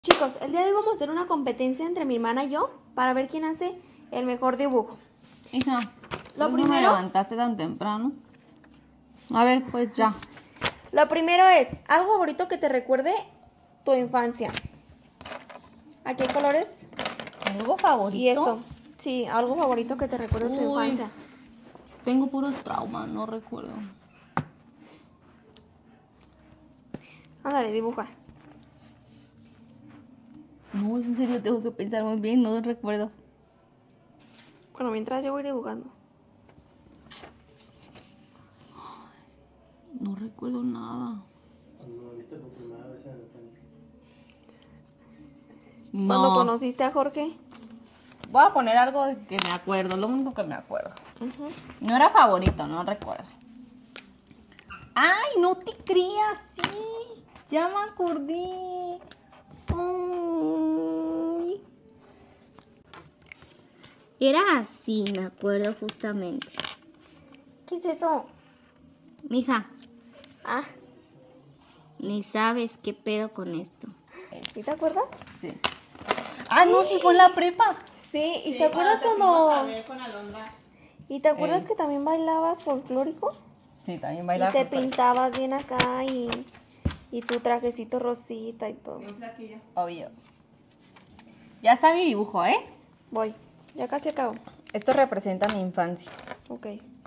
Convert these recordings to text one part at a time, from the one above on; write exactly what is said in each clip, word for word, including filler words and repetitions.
Chicos, el día de hoy vamos a hacer una competencia entre mi hermana y yo para ver quién hace el mejor dibujo. Hija, Lo ¿cómo primero- me levantaste tan temprano? A ver, pues ya. Lo primero es algo favorito que te recuerde tu infancia. Aquí hay colores ¿Algo favorito? y esto. Sí, algo favorito que te recuerde tu Uy. infancia. Tengo puros traumas, no recuerdo. Ándale, dibuja. No, es en serio, tengo que pensar muy bien, no recuerdo. Bueno, mientras yo voy dibujando. No recuerdo nada. Cuando lo viste por primera vez en el templo. Cuando No. conociste a Jorge. Voy a poner algo que me acuerdo, lo único que me acuerdo. Ujú. No era favorito, no recuerdo. ¡Ay, no te creas! Sí, ya me acordé. Ay. Era así, me acuerdo justamente. ¿Qué es eso? Mija, Ah, ni sabes qué pedo con esto. ¿sí te acuerdas? Sí. Ah, no, sí fue en la prepa. Sí, ¿y te acuerdas cuando... con Alondra. ¿Y te acuerdas Eh. que también bailabas folclórico? Sí, también Y bailaba. te folclore. pintabas bien acá y, y tu trajecito rosita y todo. Bien flaquilla. Obvio. Ya está mi dibujo, ¿eh? Voy, ya casi acabo. Esto representa mi infancia. Ok.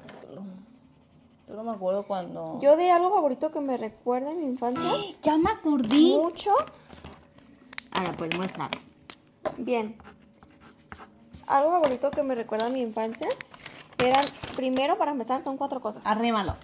Yo no me acuerdo cuando... Yo de algo favorito que me recuerde mi infancia. Ya me acordé. Mucho. Ahora, pues muéstrame. Bien. Algo favorito que me recuerda a mi infancia eran, primero para empezar, son cuatro cosas. Arrímalo.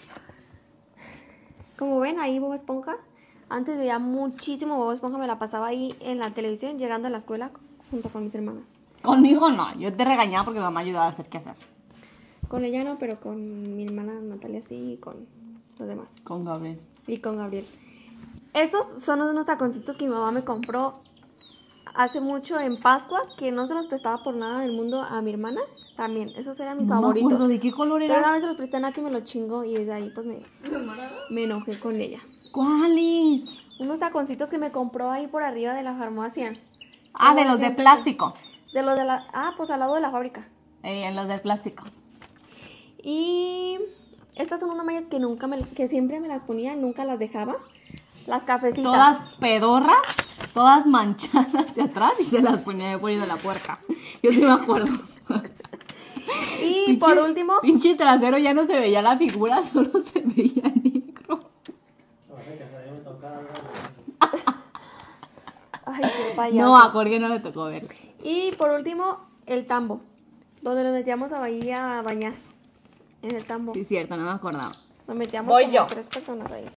Como ven ahí Bob Esponja. Antes veía muchísimo Bob Esponja, me la pasaba ahí en la televisión llegando a la escuela junto con mis hermanas. Conmigo no, yo te regañaba porque mamá ayudaba a hacer qué hacer. Con ella no, pero con mi hermana Natalia sí y con los demás. Con Gabriel. Y con Gabriel. Esos son unos taconcitos que mi mamá me compró hace mucho en Pascua, que no se los prestaba por nada del mundo a mi hermana. También, esos eran mis No me favoritos. acuerdo de qué color Pero una era. vez se los presté a Nati y me lo chingó y desde ahí pues me, me enojé con ella. ¿Cuáles? Unos taconcitos que me compró ahí por arriba de la farmacia. Ah, de ¿Cómo los de siempre? plástico. De los de la... Ah, pues al lado de la fábrica. Eh, los de plástico. Y estas son unas mallas que nunca me, que siempre me las ponía, nunca las dejaba. Las cafecitas. Todas pedorras, todas manchadas de atrás y se las ponía de fuera de la puerta. Yo sí me acuerdo. Y Pinche- por último, Pinche trasero ya no se veía la figura, solo se veía negro. O sea que hasta a mí me tocaba algo de ay, qué payasos. No, a Jorge no le tocó ver. Y por último, el tambo, donde nos metíamos a ahí a bañar. En el tambo. Sí, cierto, no me acordaba. Nos metíamos Voy como yo. tres personas ahí.